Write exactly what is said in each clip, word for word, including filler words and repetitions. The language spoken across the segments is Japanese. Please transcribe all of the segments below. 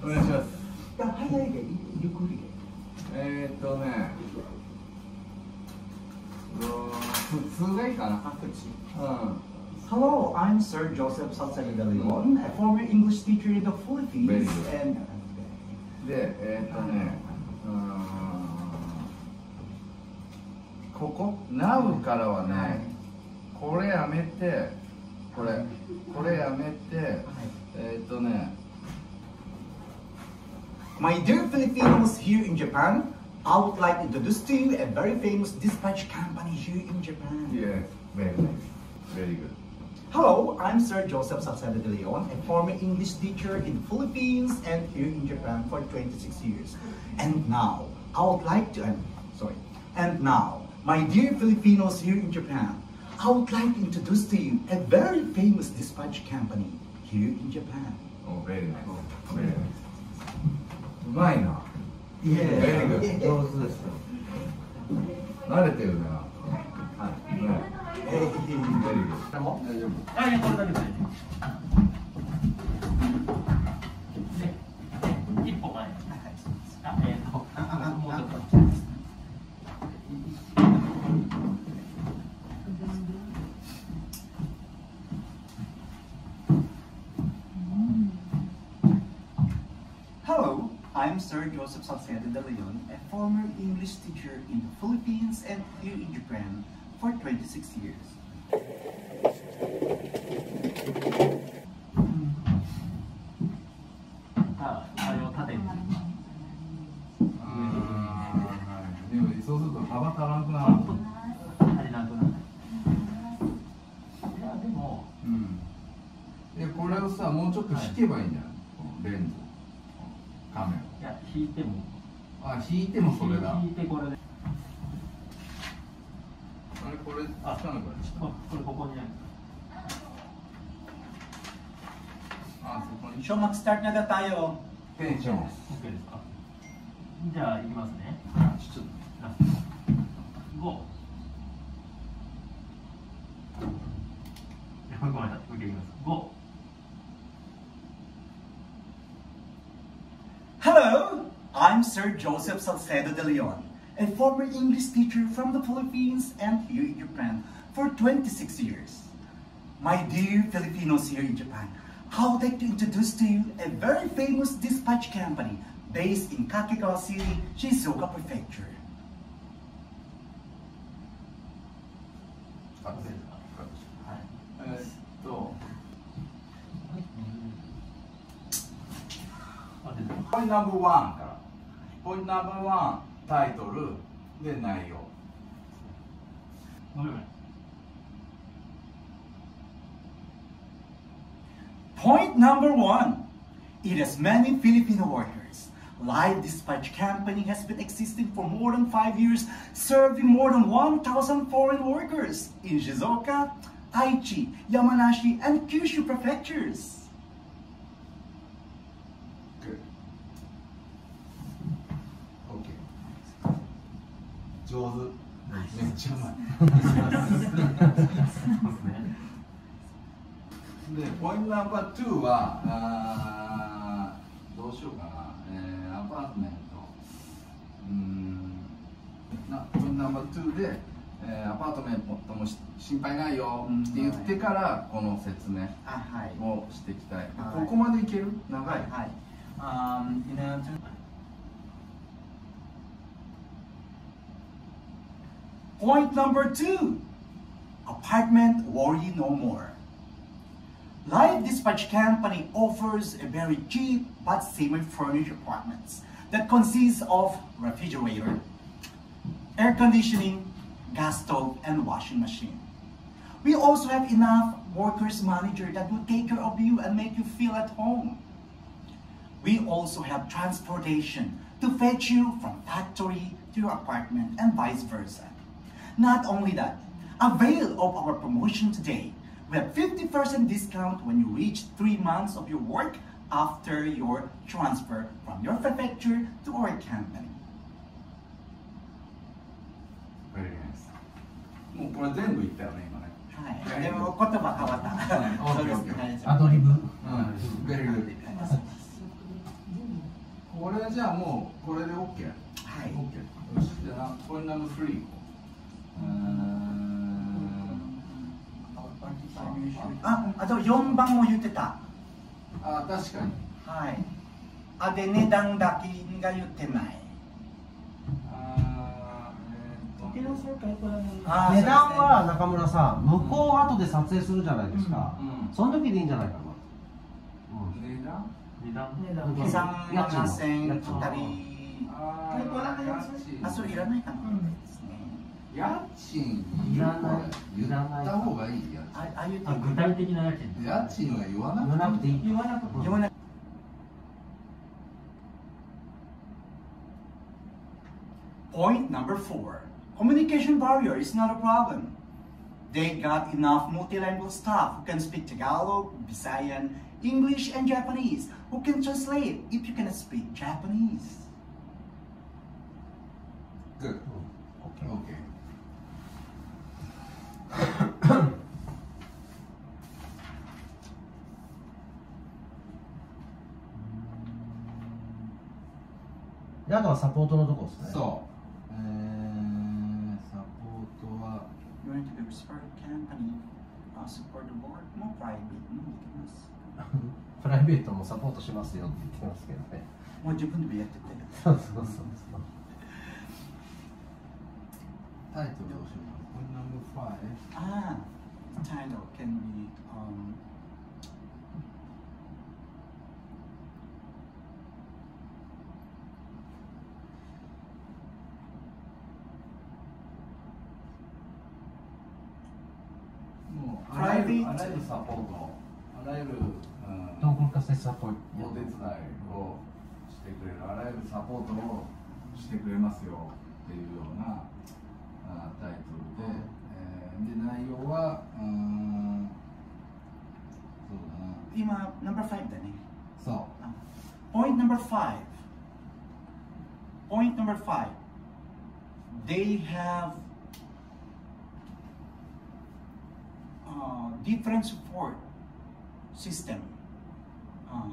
お願いします。 いや、早いで、ゆっくりで。 えーっとね、普通がいいかな。 あ、こっち。 うん。 Hello, I'm Sir Joseph Salcedo de Leon, a former English teacher in the Philippines. Very good. And で、えーっとね、うーん、ここ、Now からはね、これやめて、これ、これやめて、えーっとね、 My dear Filipinos here in Japan, I would like to introduce to you a very famous dispatch company here in Japan. Yes, very nice, very good. Hello, I'm Sir Joseph Salcedo de Leon, a former English teacher in the Philippines and here in Japan for twenty-six years. And now, I would like to, I'm sorry, and now, my dear Filipinos here in Japan, I would like to introduce to you a very famous dispatch company here in Japan. Oh, very nice, very nice. うまいな。 Yeah. Very good. 上手ですよ。 慣れてるな。 はい。 ね。 えー、 Very good. 大丈夫。 あ、いや、これだけだよ。で、一歩前。あ、えーと、もうちょっと。 Hello, I'm Sir Joseph Salcedo de Leon, a former English teacher in the Philippines and here in Japan for twenty-six years. Ah, あれを縦に。 でもそうすると幅足らんくなる。 足りなくなる。いや、でも。 うん。で、これをさ、もうちょっと引けばいいんじゃない？このレンズ。カメいや、引いても。 ラ。あ、引いてもそれだ。 引いてこれで。 あれ、これ、あ、つかなくなっちゃった。 これここにある。 あ、そこに。 So mag-start na na tayo. テンション。 OK ですか。じゃあ、いきますね。 ちょっと。 ご。ごめんなさい、受けいきます。ご。 Hello, I'm Sir Joseph Salcedo de Leon, a former English teacher from the Philippines and here in Japan for twenty-six years. My dear Filipinos here in Japan, I would like to introduce to you a very famous dispatch company based in Kakegawa City, Shizuoka Prefecture. あ、 OK ですか。はい。 えーっと。ポイントナンバーワンから。ポイントナンバーワン、タイトルで内容。 ごめんなさい。 Point number one. It has many Filipino workers. Live Dispatch Company has been existing for more than five years, serving more than one thousand foreign workers in Shizuoka, Aichi, Yamanashi, and Kyushu prefectures. Good. Okay. 上手。めっちゃうまい。で、ポイントナンバーツーは、あーどうしようかな、えー、アパートメント、うーんなポイントナンバーツーで、えー、アパートメントも心配ないよって言ってから、この説明をしていきたい。ここまでいける？長い。 はい。Um, in a Point number two. Apartment worry no more. Live Dispatch Company offers a very cheap but semi-furnished apartments that consists of refrigerator, air conditioning, gas stove, and washing machine. We also have enough workers manager that will take care of you and make you feel at home. We also have transportation to fetch you from factory to your apartment and vice versa. Not only that, avail of our promotion today. We have fifty percent discount when you reach three months of your work after your transfer from your prefecture to our company. Very nice. もうこれ全部言ったよね、今ね。 はい。でも言葉変わった。そうですね。 アドリブ。 うん。Very good. これじゃあもうこれで OK。 はい。 OK。よし、じゃあポイントナンバースリー。うーん。 あ、あとよんばんも言ってた。 あ、確かに。 はい。あ、で値段だけが言ってない。 あー、えーっとあー値段は中村さん、向こう後で撮影するじゃないですか。 うんうんその時でいいんじゃないかな。 値段値段計算ななせん家円賃たり。 あー、家賃。 あ、それいらないかな。 家賃いらない言いらないった方がいいやあ、あ言ってあ具体的な家賃家賃は言わな言わなくていい。 言わなくていい言わない。Point number four. Communication barrier is not a problem. They got enough multilingual staff who can speak Tagalog, Visayan, English, and Japanese, who can translate if you cannot speak Japanese. Good. OK OK。 であとはサポートのとこですね。 そう。えー、サポートは You want to be support company, uh, support the board, more private, no, プライベートもサポートしますよって言ってますけどね。 もう自分でやってて。 そうそうそうそう。 タイトルどうしようか。これナンバーファイブ。 Ah, title can be um, もうあらゆる Private あらゆるサポート、あらゆる、うん、 トンコルカセサポート。 お手伝いをしてくれる、あらゆるサポートをしてくれますよっていうようなあタイトルで、えー、で内容はうーんそうだな、 今 number five だね。 そ Point number five. Point number five. They have uh, different support system. Uh,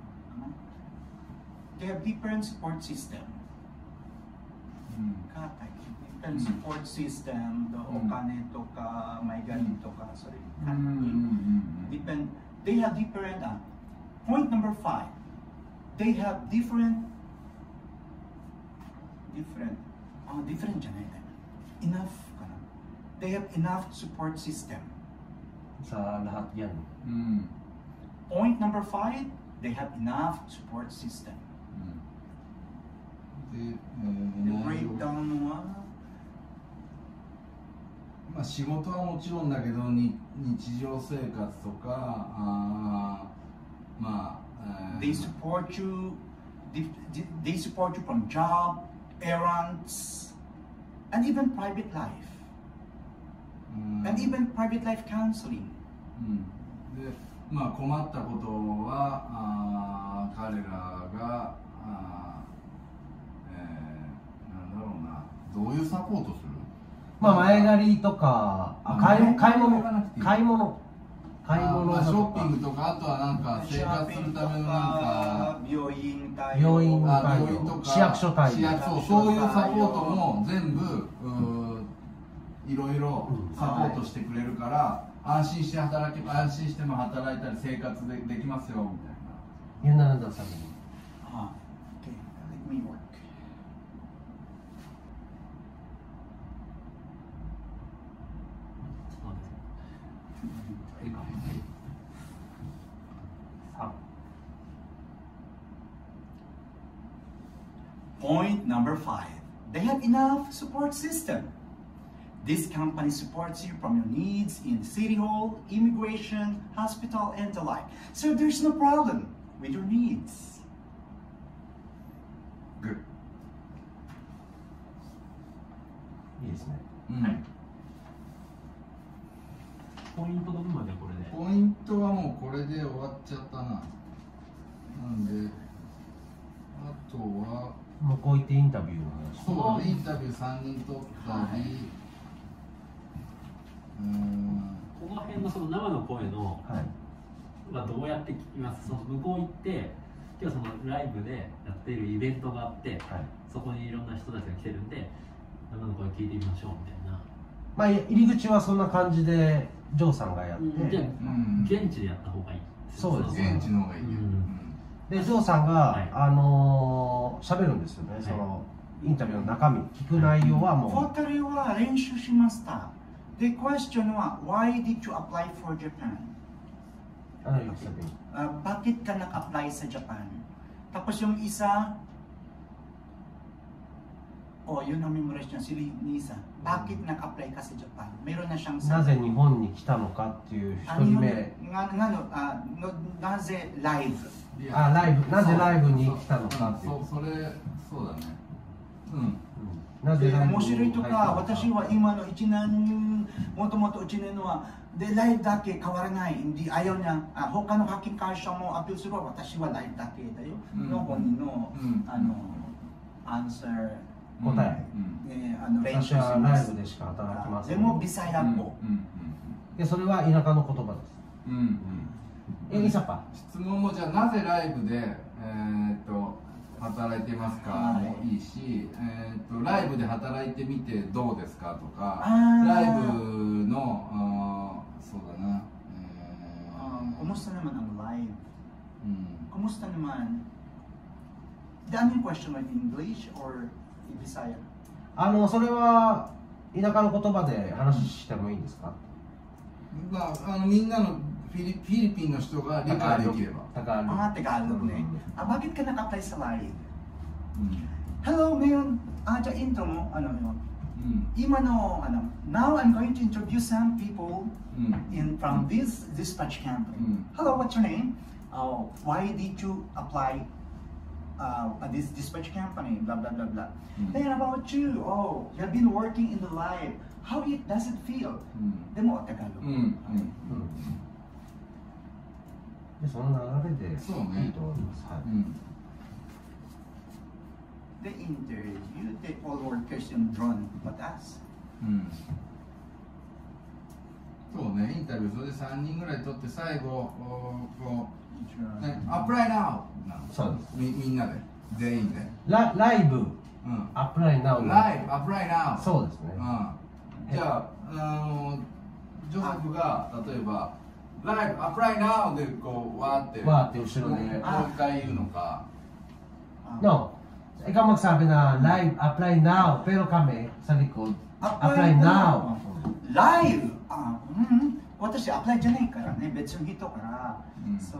they have different support system. う、うん、 Different support system. お金とか、マイガリとか、それ。 うんうんうん Depend. They have different. Uh, point number five. They have different. Different. Uh, different じゃないね。Enough かな。They have enough support system. Sa lahat yan. うん Point number five. They have enough support system. うん、で、え The ー、内容 breakdown はまあ仕事はもちろんだけどに日常生活とかあーまあ、えー They support you. They, they support you from job, errands, and even private life, うん and even private life counseling. うんでまあ困ったことはあー彼らがあー、えー、なんだろうなどういうサポートするまあ前借りとか、あ買い買い物買い物買い物買い物まあ、ショとッピングかとかあとはなんか生活するためのなんか病院対応病院あ対応病院とか市役所対応市役所そういうサポートも全部うーいろいろサポートしてくれるから、安心して働け安心しても働いたり生活でできますよみたいな。 ユンナナダさんに Ah, okay, let me work. Point number five. They have enough support system. This company supports you from your needs in City Hall, immigration, hospital, and the like. So there's no problem with your needs. Good. いいですね。 うんはいポイントどこまでこれでポイントはもうこれで終わっちゃったな。なんであとはもうこう言ってインタビューの話。 そうだねインタビューさんにん取ったり、うーんこの辺のその生の声のはい。 はどうやって聞きますその向こう行って今日そのライブでやっっているイベントがあって、 はい、 そこにいろんな人たちが来てるんで、生の声聞いてみましょうみたいな。 まあ入り口はそんな感じでジョーさんがやって、 うん、じゃあ、 うん、 現地でやった方がいい。 そうですね、 現地の方がいいよ、 でジョーさんが、 はい、 あのー、喋るんですよね、はい、そのインタビューの中身、聞く内容はもう。 フォータルは練習しました。で、question は Why did you apply for Japan? Ano yung sabihin? Uh, bakit ka nag-apply sa Japan? Tapos yung isa, oh, yun ang memorize niya, si Nisa. Bakit nag-apply ka sa Japan? Meron na siyang なぜ日本に来たのかっていう一人目。 nga, nga, no, uh, no, なぜライブあ、ライブ、なぜライブに来たのかっていう。 そう、それ、そうだね。うん。 なぜライブに面白いとか、私は今のいちねん、もともといちねんのは、で、ライブだけ変わらない。hindi ayaw niya、あ、他のハッキング会社もアピールする私はライブだけだよ。の本人の、あの、アンサー、 答え。 ね、あの練習し私はます。 ライブでしか働きません。 でも、ビサヤ語。 で、それは田舎の言葉です。 うんうん。 え、イサパ。 質問もじゃあなぜライブで、えー、っと働いてますかもいいし、えー、っとライブで働いてみてどうですかとか、ライブのあそうだな、えー、 kumusta naman ang live? うん、 kumusta naman? The only question was in English or in Bisaya? あのそれは田舎の言葉で話してもいいんですか？ まああのみんなのフィリ、フィリピンの人が理解できれば。 Ah, Tagalog ne. Ah, bakit ka naka-apply sa live? Hello, ngayon, ah, sa intro mo, ano yun? Ima no, ano, now I'm going to introduce some people in from this dispatch company. Hello, what's your name? Oh, why did you apply uh, at this dispatch company? Blah, blah, blah, blah. Then about you, oh, you've been working in the live. How it does it feel? Demo, Tagalog. でその流れでいいと思います。はい。 The interview, the all workers in drone, but us. うん。そうね、インタビューそれでさんにんぐらい取って最後こうね、アップライナウ。 そうです。 みみんなで全員で。 ラライブ。アップライナウ。 ライブアップライナウ。 そうですね。 うん。じゃああのジョセフが例えば。ライブ、アプライナウでこう、わーって、 わーって後ろで、 もう一回言うのか。 No, ikaw magsabi na live, apply now, pero kami sa likod, apply now. Live! Ah, mm, 私、アプライじゃないからね、別の人から。そう。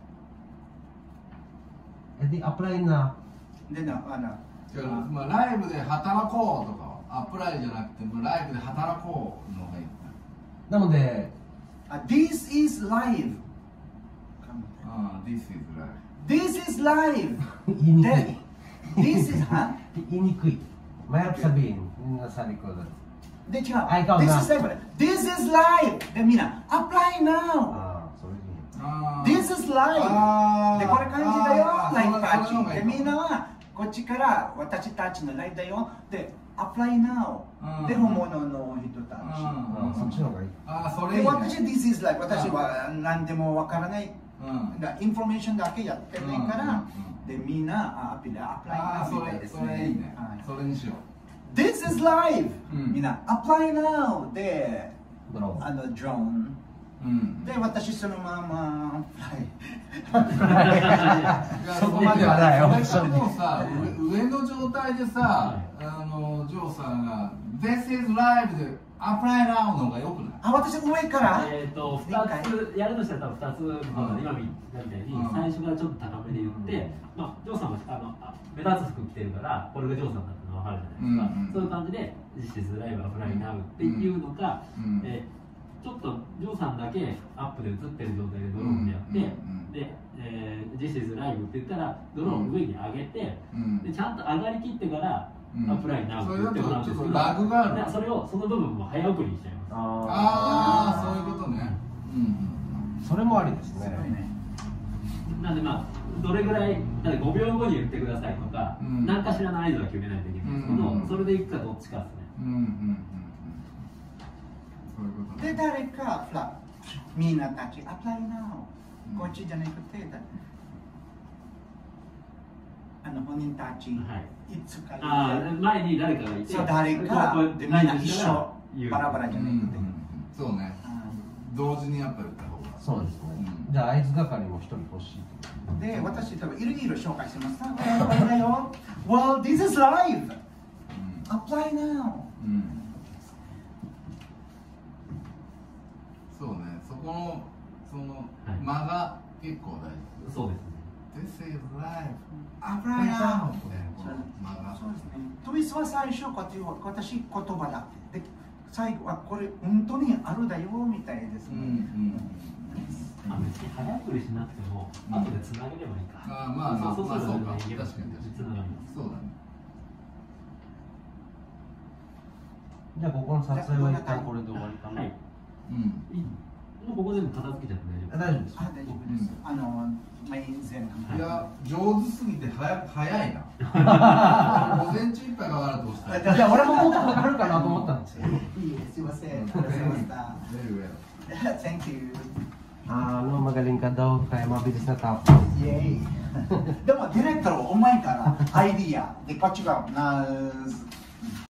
え、で、applyな。 でな、あの、 まあ、ライブで働こうとか、アプライじゃなくて、もうライブで働こうのがいい。 なので、 Uh, this is live. Ah, this is live. This is live. 言いにくい。 This is, ha? 言いにくい。Mahirap sabihin sa likod. De, tsaka, Ay, ikaw this na. is live. This is live. De, mina, apply now. Ah, sorry. Ah. This is live. Ah. で、これ感じだよ。 Ah. ライブタッチ。 それで、みんなは、こっちから、私たちのライブだよ。で、apply now。で、本物の人たち。 あ、そっちの方がいい。 あ、それいいね。 で、私、this is live。私は何でもわからない。インフォメーションだけやってないから、で、みんな、アプリ、アプライあ、 nowみたいですね。 それいいね。それにしよう。This is live! みんな、apply now! で、 ドローン。 あの、ドローン。で、私そのまま、 そこまではないよ。 それもさ、上の状態でさ、あの、ジョーさんが、This is live で、apply now の方がよくない？ あ、私上から？ えっと、ふたつ、やるとしたら多分ふたつ、今見たみたいに、最初からちょっと高めで言って、まあ、ジョーさんもあの目立つ服着てるから、これがジョーさんだっての分かるじゃないですか。そういう感じで、This is live, apply now っていうのか、ちょっとジョーさんだけアップで映ってる状態でドローンでやって、で、えー、This is live って言ったらドローン上に上げて、でちゃんと上がりきってからアップラインナウって言ってもらうんですけど、 ラグがある。 それをその部分も早送りにしちゃいます。 ああ、そういうことね。 うん、それもありですね。 なんでまあどれぐらい、だってごびょうごに言ってくださいとか、何かしらの合図は決めないといけないんですけど、それでいくかどっちかですね。 うんうん。 で、誰か、フラみんなたち、アプライナウ。こっちじゃなくて、あの、 の本人たち、 はい、 いつかああ前に誰かがいて、 そう誰かこうでみんな一緒言うバラバラじゃなくて、 そうね、同時にやっぱり言った方がそうですね、じゃあ合図係も一人欲しいで、私多分いろいろ紹介してます。あ、これだよ。Well, this is live. Apply now. そうね、そこのその間が結構大事。 そうですね。 This is live. Apply now. そうですね。トイスは最初こういう私言葉だって。で、最後はこれ本当にあるだよみたいですね。 あ、別に早送りしなくても後でつなげればいいか。 あ、まあまあそうそうそう、確かにつながります。そうだね。 じゃあここの撮影は一旦これで終わりかな。はい。 うん。もうここ全部片付けちゃって大丈夫。 大丈夫です。 あ、大丈夫です。あのメイン全部。 いや、上手すぎて早早いな。午前中いっぱいかかるとしたら。 いや、俺ももっとかかるかなと思ったんですよ。 いいです。すいません。すいません。Thank you. Ah, ano, magaling ka daw, kaya mabilis na tapos. Yay! でもディレクターはお前からアイディアでこっちがな